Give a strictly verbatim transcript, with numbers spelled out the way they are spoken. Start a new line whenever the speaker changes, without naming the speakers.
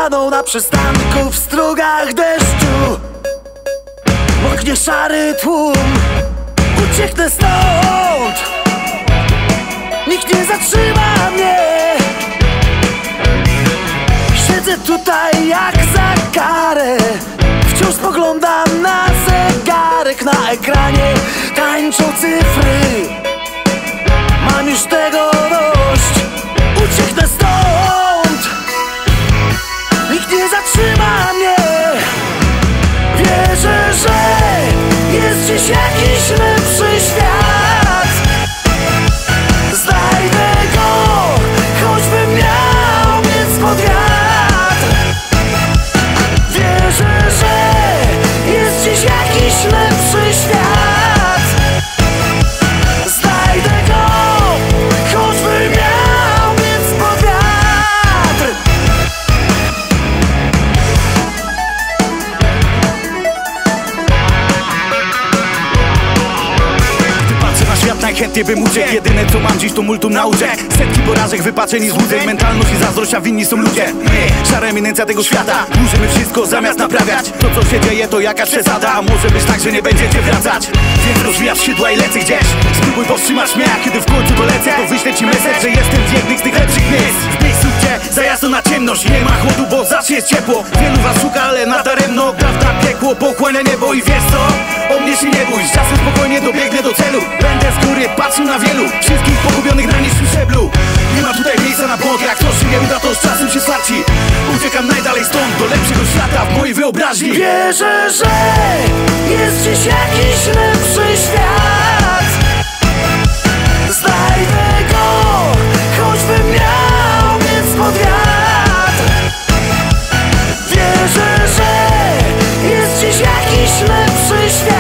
staną na przystanku w strugach deszczu. Moknie szary tłum, ucieknę stąd. Nikt nie zatrzyma mnie. Siedzę tutaj jak za karę. Wciąż spoglądam na zegarek. Na ekranie tańczą cyfry. Mam już tego dość. Ucieknę stąd. Nikt nie zatrzyma mnie. Wierzę, że jest dziś jakiś lepszy świat. Znajdę go, choćbym miał biec pod wiatr. Wierzę, że jest dziś jakiś lepszy świat. Znajdę go, choćbym miał biec pod wiatr.
Najchętniej bym uciekł, jedyne co mam dziś to multum na uciek. Setki porażek, wypaczeń i złudzeń. Mentalność i zazdrość, a winni są ludzie. My, szara eminencja tego świata. Burzymy wszystko zamiast naprawiać. To co się dzieje to jakaś przesada. A może być tak, że nie będziecie wracać. Więc rozwijasz skrzydła i lecę gdzieś. Spróbuj powstrzymać mnie, a kiedy w końcu dolecę, to wyślę ci mesej, że jestem w jednym z tych lepszych miejsc. W miejscu, gdzie za jasno na ciemność. Nie ma chłodu, bo zawsze jest ciepło. Wielu was szuka, ale nadaremno. Prawda piekło, pochłania niebo i wiesz co? O mnie się nie bój, z czasem spokojnie dobiegnę do celu. Będę z góry patrzył na wielu, wszystkich pogubionych na niższym szczeblu. Nie ma tutaj miejsca na błąd, jak ktoś się nie uda, to z czasem się starci. Uciekam najdalej stąd, do lepszego świata w mojej wyobraźni.
Wierzę, że jest dziś jakiś lepszy świat. Znajdę go, choćbym miał biec pod wiatr. Wierzę, że jest dziś jakiś lepszy świat.